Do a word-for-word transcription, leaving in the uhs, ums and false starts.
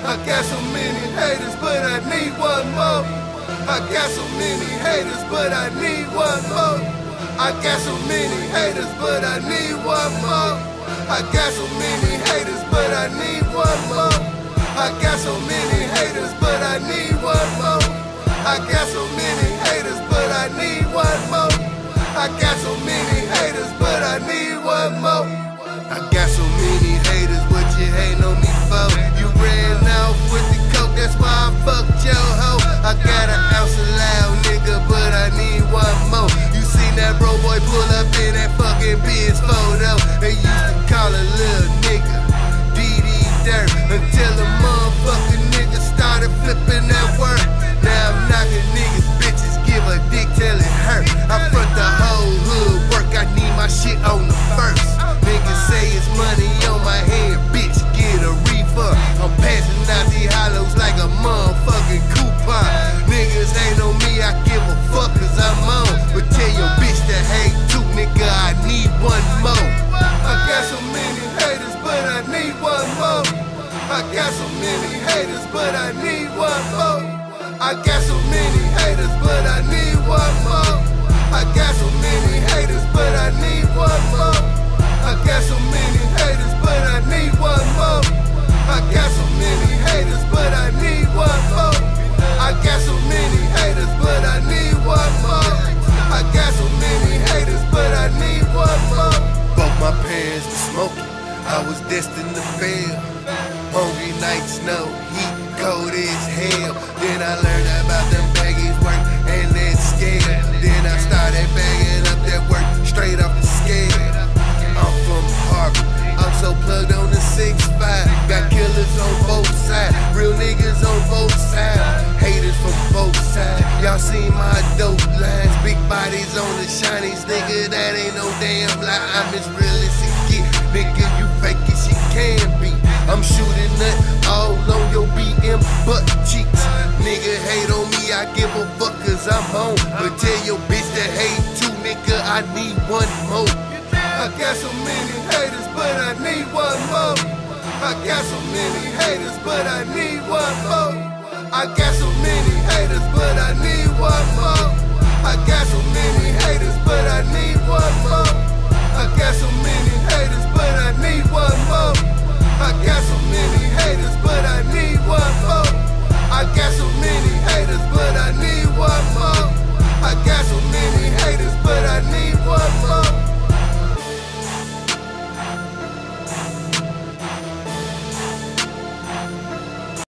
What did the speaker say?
I got so many haters, but I need one more. I got so many haters, but I need one more. I got so many haters, but I need one more. I got so many haters, but I need one more. I got so many haters, but I need one more. I got so many haters, but I need one more. I got so many haters, but I need one more. I got so many haters, what you hating on me for? You ran off with the coke, that's why I fucked your hoe. I got an ounce of loud, nigga, but I need one more. You seen that bro boy pull up in that fucking Benz photo? They used to call a little nigga D D Dirt until a motherfucking nigga started flipping that work. Now I'm knocking niggas, bitches give a dick till it hurt. I front the whole hood work, I need my shit on the first. Niggas say it's money on my head, bitch, get a refund. I'm passing out these hollows like a motherfucking coupon. Niggas ain't on me, I give a fuck cause I'm on. But tell your bitch to hate too, nigga, I need one more. I got so many haters, but I need one more. I got so many haters, but I need one more. I got so many haters, but I need one more. I got so many haters, but I need one more. I got so many haters, but I need one more. I got so many haters, but I need one more. I got so many haters, but I need one more. I got so many haters, but I need one more. Both my parents were smoking, I was destined to fail. Hungry nights, no heat, cold as hell. Then I learned about them baggies work and that scale. Then I started bagging up that work straight off the scale. I'm from Harvard, I'm so plugged on the six five. Got killers on both sides, real niggas on both sides, haters from both sides. Y'all seen my dope lines, big bodies on the shinies. Nigga, that ain't no damn lie, I'm as real as it get. Nigga, you fake as you can be. I'm shooting nut all on your B M butt cheeks. Nigga hate on me, I give a fuck cause I'm home. But tell your bitch to hate too, nigga, I need one more. I got so many haters, but I need one more. I got so many haters, but I need one more. I got so many haters, but I need one more. I got so many haters, but I need one more. I got so many haters, but I need